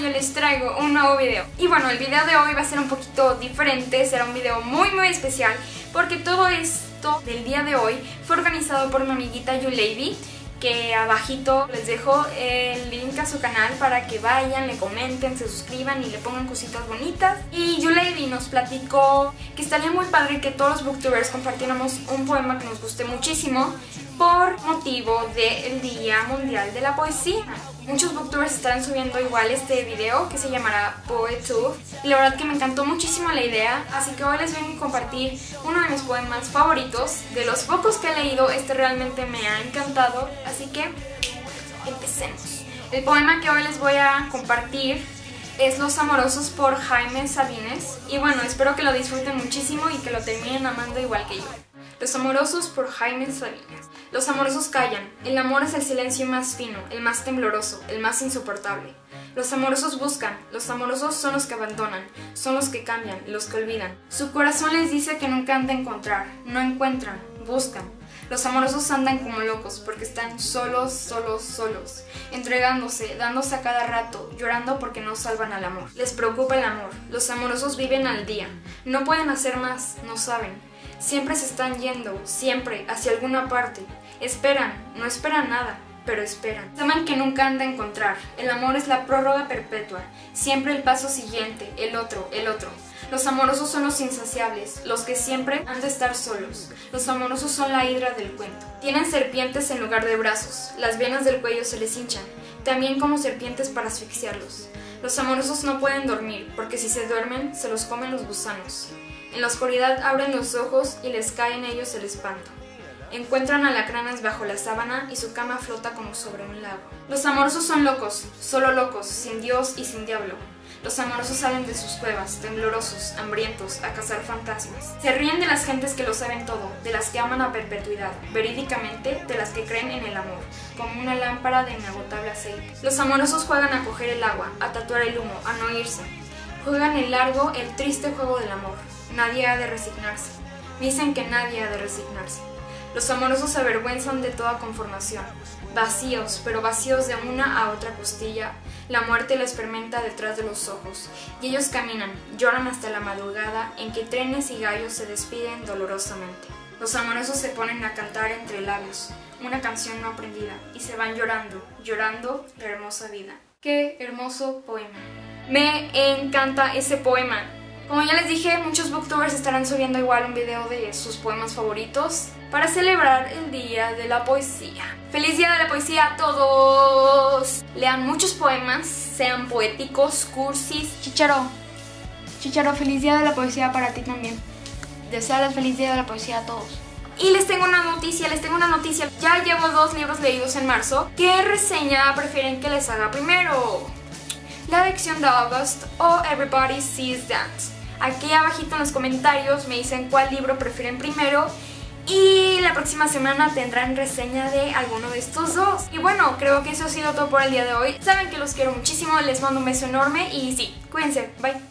yo les traigo un nuevo video. Y bueno, el video de hoy va a ser un poquito diferente, será un video muy especial, porque todo esto del día de hoy fue organizado por mi amiguita Yuleivi, que abajito les dejo el link a su canal para que vayan, le comenten, se suscriban y le pongan cositas bonitas. Y Yuleivi nos platicó que estaría muy padre que todos los booktubers compartiéramos un poema que nos guste muchísimo por motivo del Día Mundial de la Poesía. Muchos booktubers estarán subiendo igual este video que se llamará PoetTube, y la verdad que me encantó muchísimo la idea, así que hoy les vengo a compartir uno de mis poemas favoritos. De los pocos que he leído, este realmente me ha encantado, así que empecemos. El poema que hoy les voy a compartir es Los Amorosos por Jaime Sabines, y bueno, espero que lo disfruten muchísimo y que lo terminen amando igual que yo. Los Amorosos por Jaime Sabines. Los amorosos callan, el amor es el silencio más fino, el más tembloroso, el más insoportable. Los amorosos buscan, los amorosos son los que abandonan, son los que cambian, los que olvidan. Su corazón les dice que nunca han de encontrar, no encuentran, buscan. Los amorosos andan como locos porque están solos, entregándose, dándose a cada rato, llorando porque no salvan al amor. Les preocupa el amor, los amorosos viven al día, no pueden hacer más, no saben. Siempre se están yendo, siempre, hacia alguna parte. Esperan, no esperan nada, pero esperan. Saben que nunca han de encontrar, el amor es la prórroga perpetua, siempre el paso siguiente, el otro. Los amorosos son los insaciables, los que siempre han de estar solos. Los amorosos son la hidra del cuento. Tienen serpientes en lugar de brazos, las venas del cuello se les hinchan, también como serpientes para asfixiarlos. Los amorosos no pueden dormir, porque si se duermen, se los comen los gusanos. En la oscuridad abren los ojos y les cae en ellos el espanto. Encuentran alacranes bajo la sábana y su cama flota como sobre un lago. Los amorosos son locos, solo locos, sin Dios y sin diablo. Los amorosos salen de sus cuevas, temblorosos, hambrientos, a cazar fantasmas. Se ríen de las gentes que lo saben todo, de las que aman a perpetuidad, verídicamente de las que creen en el amor, como una lámpara de inagotable aceite. Los amorosos juegan a coger el agua, a tatuar el humo, a no irse. Juegan el largo, el triste juego del amor. Nadie ha de resignarse. Dicen que nadie ha de resignarse. Los amorosos se avergüenzan de toda conformación. Vacíos, pero vacíos de una a otra costilla, la muerte les fermenta detrás de los ojos, y ellos caminan, lloran hasta la madrugada en que trenes y gallos se despiden dolorosamente. Los amorosos se ponen a cantar entre labios, una canción no aprendida, y se van llorando, llorando la hermosa vida. ¡Qué hermoso poema! Me encanta ese poema. Como ya les dije, muchos booktubers estarán subiendo igual un video de sus poemas favoritos para celebrar el Día de la Poesía. ¡Feliz Día de la Poesía a todos! Lean muchos poemas, sean poéticos, cursis. Chicharo, feliz Día de la Poesía para ti también. Desearles feliz Día de la Poesía a todos. Y les tengo una noticia. Ya llevo 2 libros leídos en marzo. ¿Qué reseña prefieren que les haga primero? La adicción de August o Everybody Sees That. Aquí abajito en los comentarios me dicen cuál libro prefieren primero y la próxima semana tendrán reseña de alguno de estos dos. Y bueno, creo que eso ha sido todo por el día de hoy. Saben que los quiero muchísimo, les mando un beso enorme y sí, cuídense, bye.